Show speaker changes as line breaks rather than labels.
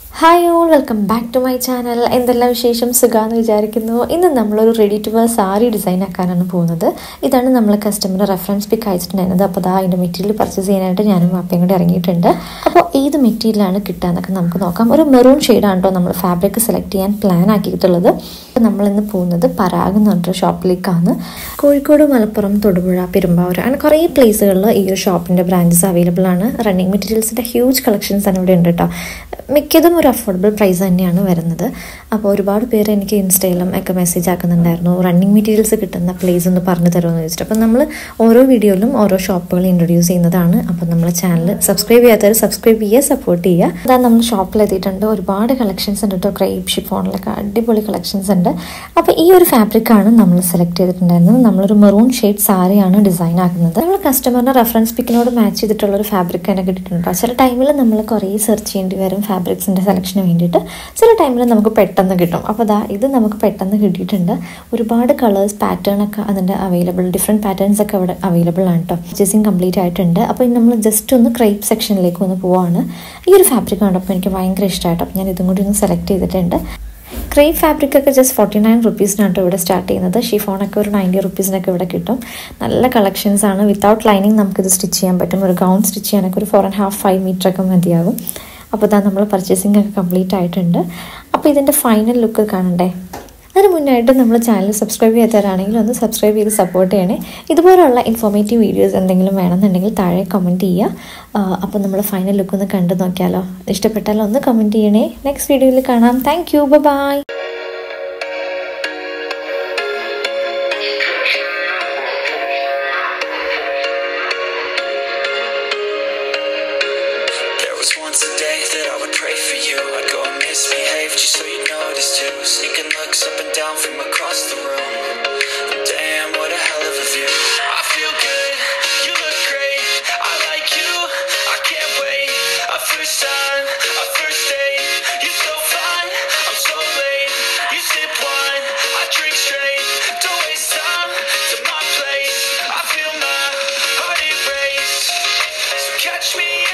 Hi all, welcome back to my channel. എന്തെല്ലാം വിശേഷം സുഖാന്ന് വിചാരിക്കുന്നു. ഇന്ന് നമ്മളൊരു ready to wear sari design ആക്കാനാണ് പോകുന്നത്. ഇതാണ് നമ്മൾ കസ്റ്റമർ റെഫറൻസ് പിക്ക് അയച്ചിട്ടുണ്ടായിരുന്നത്. അപ്പോൾ ദാ അതിൻ്റെ മെറ്റീരിയൽ പർച്ചേസ് ചെയ്യാനായിട്ട് ഞാനും വാപ്പയും കൂടി ഇറങ്ങിയിട്ടുണ്ട്. അപ്പോൾ ഏത് മെറ്റീരിയലാണ് കിട്ടുകയെന്നൊക്കെ നമുക്ക് നോക്കാം. ഒരു മെറൂൺ ഷെയ്ഡാണ് കേട്ടോ നമ്മൾ ഫാബ്രിക് സെലക്ട് ചെയ്യാൻ പ്ലാൻ ആക്കിയിട്ടുള്ളത്. അപ്പോൾ നമ്മളിന്ന് പോകുന്നത് പരാഗ് എന്ന് പറഞ്ഞിട്ട് ഷോപ്പിലേക്കാണ്. കോഴിക്കോട്, മലപ്പുറം, തൊടുപുഴ, പെരുമ്പാവൂർ അങ്ങനെ കുറേ പ്ലേസുകളിൽ ഈ ഒരു ഷോപ്പിൻ്റെ ബ്രാഞ്ചസ് അവൈലബിൾ ആണ്. റണ്ണിങ് മെറ്റീരിയൽസിൻ്റെ ഹ്യൂജ് കളക്ഷൻസ് ആണ് ഇവിടെ ഉണ്ട് കേട്ടോ. മിക്കതും ഒരു അഫോർഡബിൾ പ്രൈസ് തന്നെയാണ് വരുന്നത്. അപ്പോൾ ഒരുപാട് പേര് എനിക്ക് ഇൻസ്റ്റയിലും ഒക്കെ മെസ്സേജ് ആക്കുന്നുണ്ടായിരുന്നു, റണ്ണിങ് മെറ്റീരിയൽസ് കിട്ടുന്ന പ്ലേസ് ഒന്ന് പറഞ്ഞു തരുമെന്ന് ചോദിച്ചിട്ട്. അപ്പോൾ നമ്മൾ ഓരോ വീഡിയോയിലും ഓരോ ഷോപ്പുകൾ ഇൻട്രൊഡ്യൂസ് ചെയ്യുന്നതാണ്. അപ്പോൾ നമ്മൾ ചാനൽ സബ്സ്ക്രൈബ് ചെയ്യാത്തവർ സബ്സ്ക്രൈബ് ചെയ്യുക, സപ്പോർട്ട് ചെയ്യുക. അതാണ് നമ്മൾ ഷോപ്പിലെത്തിയിട്ടുണ്ട്. ഒരുപാട് കളക്ഷൻസ് ഉണ്ട് കേട്ടോ. ക്രേപ്പ് ഷിഫോണിലൊക്കെ അടിപൊളി കളക്ഷൻസ് ഉണ്ട്. അപ്പോൾ ഈ ഒരു ഫാബ്രിക്കാണ് നമ്മൾ സെലക്ട് ചെയ്തിട്ടുണ്ടായിരുന്നത്. നമ്മളൊരു മെറൂൺ ഷെയ്ഡ് സാരിയാണ് ഡിസൈൻ ആക്കുന്നത്. നമ്മൾ കസ്റ്റമറിൻ്റെ റെഫറൻസ് പിക്കിനോട് മാച്ച് ചെയ്തിട്ടുള്ളൊരു ഫാബ്രിക് തന്നെ കിട്ടിയിട്ടുണ്ട്. ചില ടൈമിൽ നമ്മൾ കുറേ സെർച്ച് ചെയ്യേണ്ടി വരും ഫാബ്രിക്സിൻ്റെ സെലക്ഷന് വേണ്ടിയിട്ട്. ചില ടൈമിൽ നമുക്ക് പെട്ടെന്ന് കിട്ടും. അപ്പോൾ ഇത് നമുക്ക് പെട്ടെന്ന് കിട്ടിയിട്ടുണ്ട്. ഒരുപാട് കളേഴ്സ് പാറ്റേൺ ഒക്കെ അതിൻ്റെ അവൈലബിൾ, ഡിഫറെൻറ്റ് പാറ്റേൺസ് ഒക്കെ അവിടെ അവൈലബിൾ ആണ് കേട്ടോ. പർച്ചേസിങ് കംപ്ലീറ്റ് ആയിട്ടുണ്ട്. അപ്പോൾ നമ്മൾ ജസ്റ്റ് ഒന്ന് ക്രേപ്പ് സെക്ഷനിലേക്ക് ഒന്ന് പോവാണ്. ഈ ഒരു ഫാബ്രിക് കണ്ടപ്പോൾ എനിക്ക് ഭയങ്കര ഇഷ്ടമായിട്ടോ. അപ്പോൾ ഞാൻ ഇതും കൂടി ഒന്ന് സെലക്ട് ചെയ്തിട്ടുണ്ട്. ക്രേപ്പ് ഫാബ്രിക്കൊക്കെ ജസ്റ്റ് 49 റുപ്പീസിനാണ് ഇവിടെ സ്റ്റാർട്ട് ചെയ്യുന്നത്. ഷിഫോണൊക്കെ ഒരു 90 റുപ്പീസിനൊക്കെ ഇവിടെ കിട്ടും. നല്ല കളക്ഷൻസ് ആണ്. വിത്തൗട്ട് ലൈനിങ് നമുക്കിത് സ്റ്റിച്ച് ചെയ്യാൻ പറ്റും. ഒരു ഗൗൺ സ്റ്റിച്ച് ചെയ്യാനൊക്കെ ഒരു 4.5-5 മീറ്ററൊക്കെ മതിയാകും. അപ്പോൾ നമ്മൾ പർച്ചേസിംഗ് ഒക്കെ കംപ്ലീറ്റ് ആയിട്ടുണ്ട്. അപ്പോൾ ഇതിൻ്റെ ഫൈനൽ ലുക്ക് കാണണ്ടേ? അതിന് മുന്നായിട്ട് നമ്മൾ ചാനൽ സബ്സ്ക്രൈബ് ചെയ്യാത്തവരാണെങ്കിൽ ഒന്ന് സബ്സ്ക്രൈബ് ചെയ്ത് സപ്പോർട്ട് ചെയ്യണേ. ഇതുപോലുള്ള ഇൻഫോർമേറ്റീവ് വീഡിയോസ് എന്തെങ്കിലും വേണമെന്നുണ്ടെങ്കിൽ താഴെ കമൻറ്റ് ചെയ്യുക. അപ്പോൾ നമ്മൾ ഫൈനൽ ലുക്ക് ഒന്ന് കണ്ടു നോക്കിയാലോ? ഇഷ്ടപ്പെട്ടാലോ ഒന്ന് കമൻറ്റ് ചെയ്യണേ. നെക്സ്റ്റ് വീഡിയോയിൽ കാണാം. Thank you, bye.
Once a day that I would pray for you. I'd go and misbehave just so you'd notice too. Sneaking looks up and down from across the room. Damn, what a hell of a view. I feel good, you look great. I like you, I can't wait. A first time, a first date. You're so fine, I'm so late. You sip wine, I drink straight. Don't waste time to my place. I feel my heart erase. So catch me